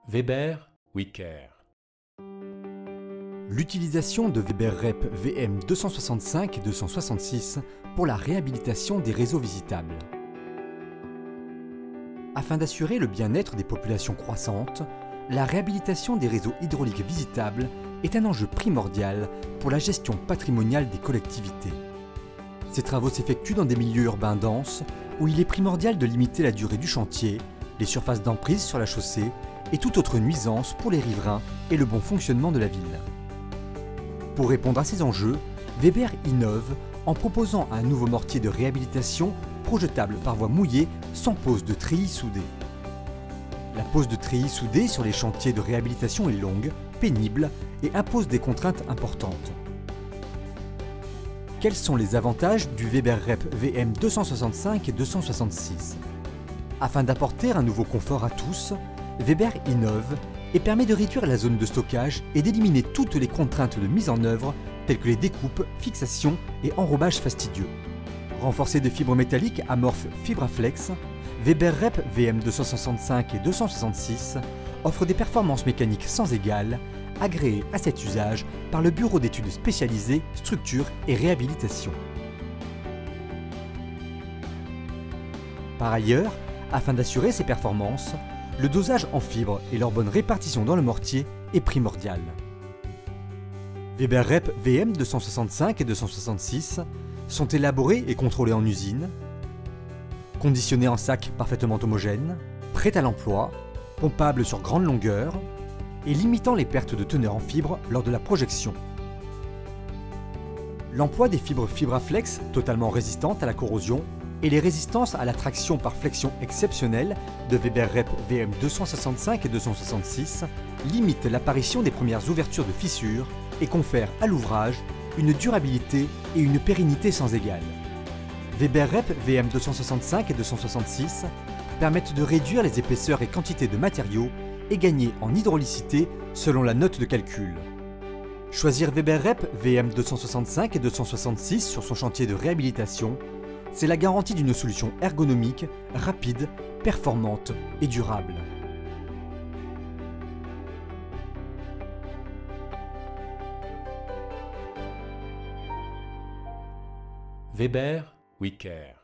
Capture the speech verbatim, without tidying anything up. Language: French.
Weber, Wicker. L'utilisation de Weber Rep V M deux cent soixante-cinq et deux cent soixante-six pour la réhabilitation des réseaux visitables. Afin d'assurer le bien-être des populations croissantes, la réhabilitation des réseaux hydrauliques visitables est un enjeu primordial pour la gestion patrimoniale des collectivités. Ces travaux s'effectuent dans des milieux urbains denses où il est primordial de limiter la durée du chantier, les surfaces d'emprise sur la chaussée et toute autre nuisance pour les riverains et le bon fonctionnement de la ville. Pour répondre à ces enjeux, Weber innove en proposant un nouveau mortier de réhabilitation projetable par voie mouillée sans pose de treillis soudé. La pose de treillis soudé sur les chantiers de réhabilitation est longue, pénible et impose des contraintes importantes. Quels sont les avantages du Weber Rep V M deux cent soixante-cinq et deux cent soixante-six? Afin d'apporter un nouveau confort à tous, Weber innove et permet de réduire la zone de stockage et d'éliminer toutes les contraintes de mise en œuvre telles que les découpes, fixations et enrobages fastidieux. Renforcé de fibres métalliques amorphes Fibraflex, Weber Rep V M deux cent soixante-cinq et deux cent soixante-six offre des performances mécaniques sans égales, agréées à cet usage par le Bureau d'études spécialisées Structure et Réhabilitation. Par ailleurs, afin d'assurer ces performances, le dosage en fibres et leur bonne répartition dans le mortier est primordial. Weber Rep V M deux cent soixante-cinq et deux cent soixante-six sont élaborés et contrôlés en usine, conditionnés en sacs parfaitement homogènes, prêts à l'emploi, pompables sur grande longueur et limitant les pertes de teneur en fibres lors de la projection. L'emploi des fibres Fibraflex totalement résistantes à la corrosion et les résistances à la traction par flexion exceptionnelle de Weber Rep V M deux cent soixante-cinq et deux cent soixante-six limitent l'apparition des premières ouvertures de fissures et confèrent à l'ouvrage une durabilité et une pérennité sans égale. Weber Rep V M deux cent soixante-cinq et deux cent soixante-six permettent de réduire les épaisseurs et quantités de matériaux et gagner en hydraulicité selon la note de calcul. Choisir Weber Rep V M deux cent soixante-cinq et deux cent soixante-six sur son chantier de réhabilitation, c'est la garantie d'une solution ergonomique, rapide, performante et durable. Weber, Wicker.